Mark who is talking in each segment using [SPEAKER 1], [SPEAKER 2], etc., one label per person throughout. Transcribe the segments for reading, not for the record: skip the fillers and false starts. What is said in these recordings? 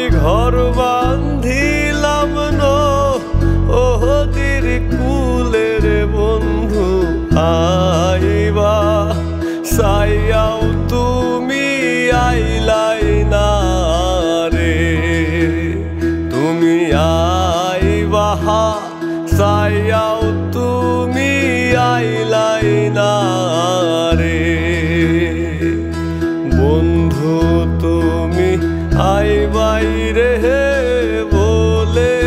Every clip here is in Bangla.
[SPEAKER 1] ঘর বান্ধিলাম নদীর কূলের বন্ধু আইবা সাইয়াও তুমি আইলাই না রে। তুমি আইবা সাইয়াও তুমি আইলাই না রে। বন্ধু তুমি আইবাই রে বলে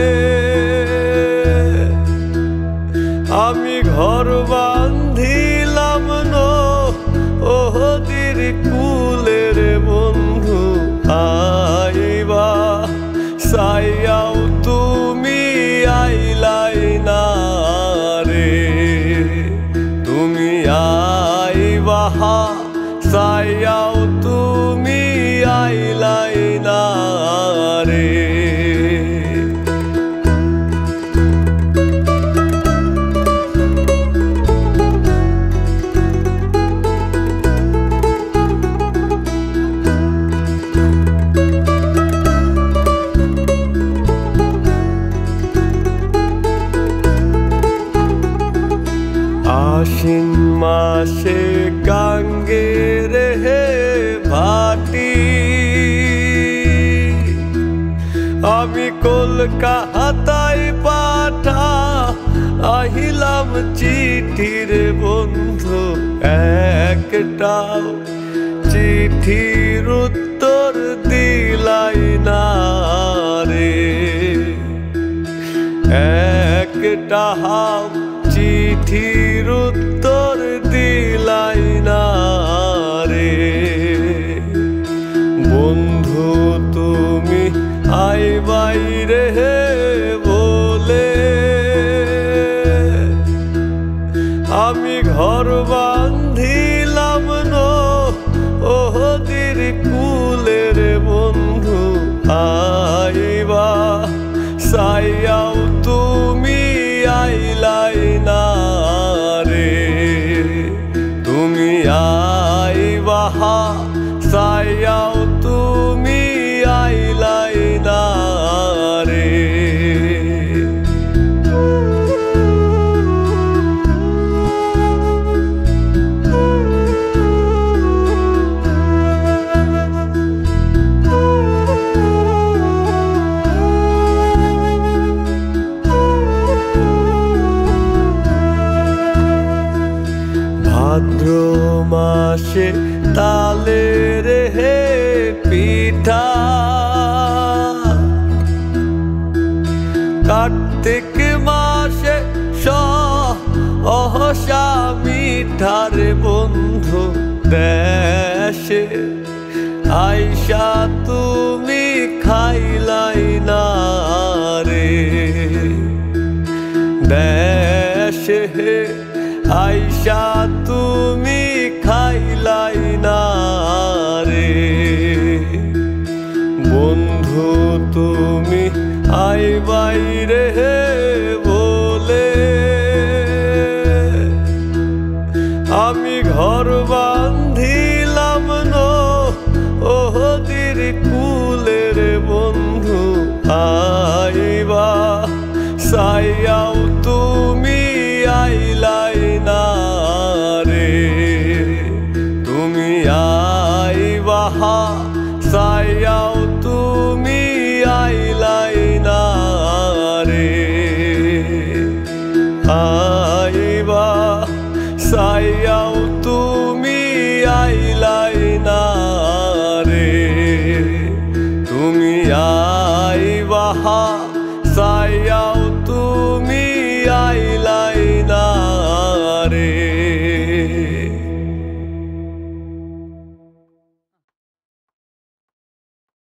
[SPEAKER 1] আমি ঘর বান্ধিলাম নদীর কূলের বন্ধু আইবা সাইয়াও তুমি আইলাই না রে। তুমি আইবা সাইয়াও তুমি আইলাই না রে। আশ্বিন মাসে গাঙ্গের হে ভাটি আমি কলকাতায় পাঠা আহিলাম চিঠির বন্ধু একটাও চিঠির উত্তর দিলাই না রে। একটাও চিঠির উত্তর দিলাই না রে। বন্ধু তুমি আইবাই রে বলে আমি ঘর বান্ধিলাম নদীর কূলের বন্ধু আইবা সাইয়াও তুমি আইলাই না রে। তুমি আইবা সাইয়াও তুমি আইলাই না রে। ভাদ্র মাসে তালের হে পিঠা কার্তিক মাসে সহসা মিঠার বন্ধু দেশে আইসা তুমি খাইলাই না রে। দেশে আইসা তুমি খাইলাই না রে। বন্ধু তুমি আইবাই রে